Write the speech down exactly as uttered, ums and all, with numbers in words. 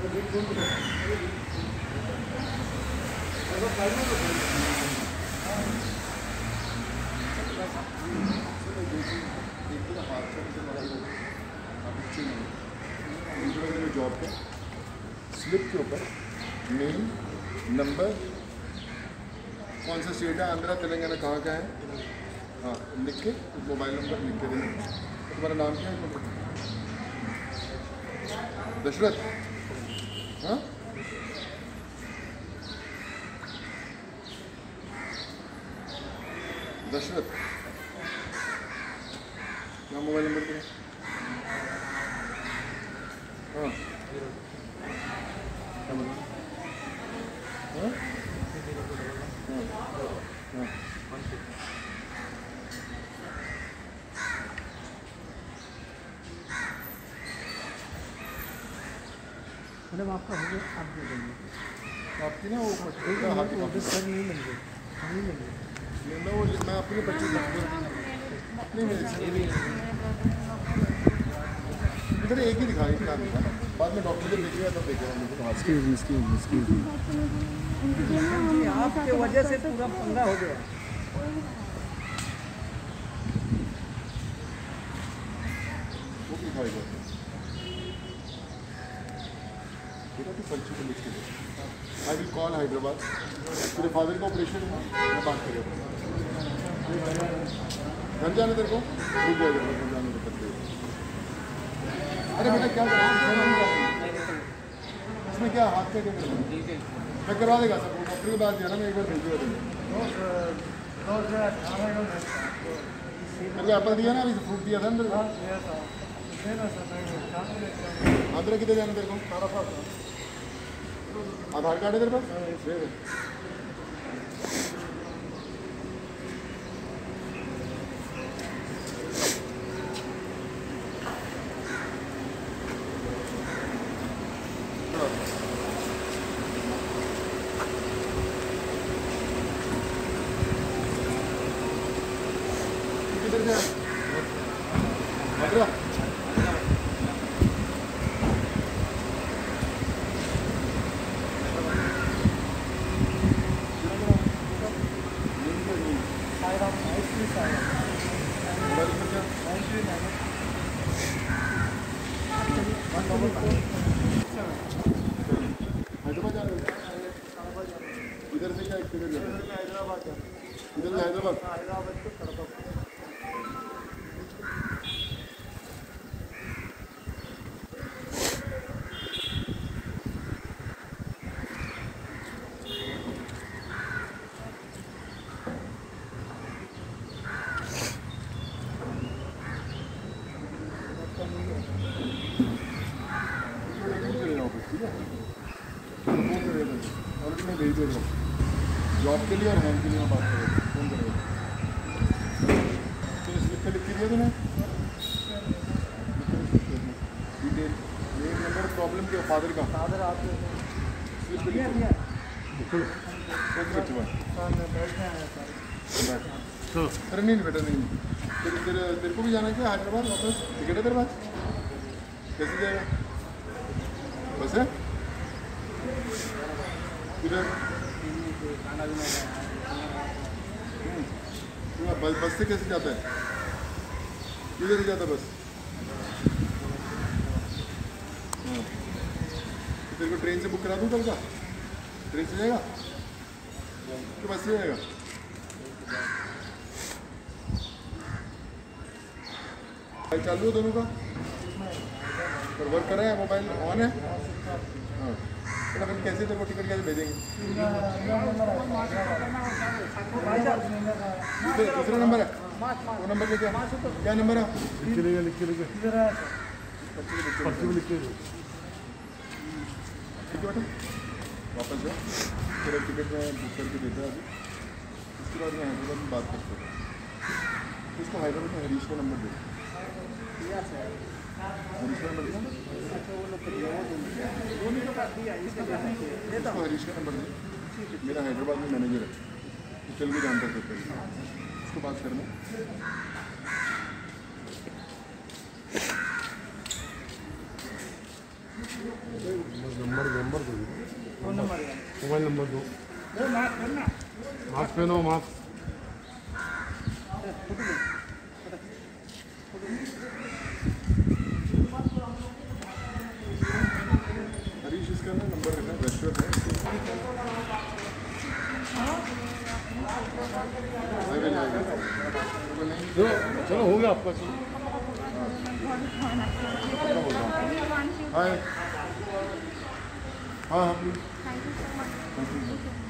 Job pay slip के ऊपर name, number, कौन सा स्टेट है, आंध्रा, तेलंगाना, कहाँ का है, हाँ लिख के मोबाइल नंबर लिख के देंगे। तो तुम्हारा नाम क्या है? दशरथ। हाँ दशरथ, क्या मोबाइल नंबर क्या है? हाँ हाँ हाँ मैडम आपका हो गया, आप दे देंगे। आपकी ना वो हाथ ऑर्डर सर नहीं लेंगे, नहीं लेंगे। मैं वो मैं अपने बच्चे नहीं मेरे इधर एक ही दिखा, एक काम दिखा, बाद में डॉक्टर को देखिएगा तब देखेगा मुझे। Excuse me excuse me excuse me आपके वजह से पूरा पंगा हो गया। वो दिखाएगा बेटा, तो पर्ची को लिख के दे। I will call Hyderabad. तेरे फादर का ऑपरेशन है, मैं बात करेगा। घर जाना तेरे को, रुक जाएगा घर जाने को करते। अरे बेटा क्या करा, इसमें क्या हाथ क्या क्या करना, मैं करवा देगा सब। डॉक्टर के पास जाना, मैं एक बार भेज दूँगा। मेरे को एप्पल दिया ना, अभी फ्रूट दिया था अंदर। आंध्र किधर जाना तेरे को? आधार कार्ड है तेरे पास? किधर जा? आगरा। हैदराबाद जा रहे हो? इधर से क्या किधर जा रहे हो? हैदराबाद। इधर से हैदराबाद? हैदराबाद तो कड़पा। जॉब के लिए और होम के लिए मैं बात करेगा, फोन करेगा। तो स्लिप पे लिख के दिया तूने डिटेल, नेम, नंबर, प्रॉब्लम क्या, फादर का फादर आप स्लिप पे लिख दिया। अरे नहीं बेटा नहीं, तेरे तेरे तेरे को भी जाना है क्या हैदराबाद वापस? टिकट है तेरे पास? कैसे जाएगा? बस है इधर बस बस से कैसे जाता है? किधर से जाता है बस? हाँ तेरे को ट्रेन से बुक करा दूँ कल का? ट्रेन से जाएगा कि बस से जाएगा? मोबाइल चालू है दोनों का? पर वर्क कर रहा है, मोबाइल ऑन है? हाँ तो अपन कैसे तेरे को टिकट कैसे भेजेंगे? दूसरा नंबर है, वो नंबर पे क्या क्या नंबर है? लिख के लिख के लिख के पर्ची में लिख के ठीक है बेटा। वापस जाओ, तेरा टिकट मैं बुक करके देता है अभी। उसके बाद मैं हैदराबाद में बात करता हूँ। उसको हैदराबाद में हरीश का नंबर दे। हरीश का नंबर दिया? इसको हरीश का नंबर दे, मेरा हैदराबाद में मैनेजर है, तो चल के जानता सकता है, उसको बात करना। नंबर नंबर नंबर दो फोन नंबर है मोबाइल नंबर दो वो मास्क पहनना मास्क पहनो मास्क फोटो ले हरीश इसका ना नंबर है रेस्टोरेंट है मैं भी जाएगा चलो चलो हो गया आपका चलो हाय हाँ हाँ please Thank you so much.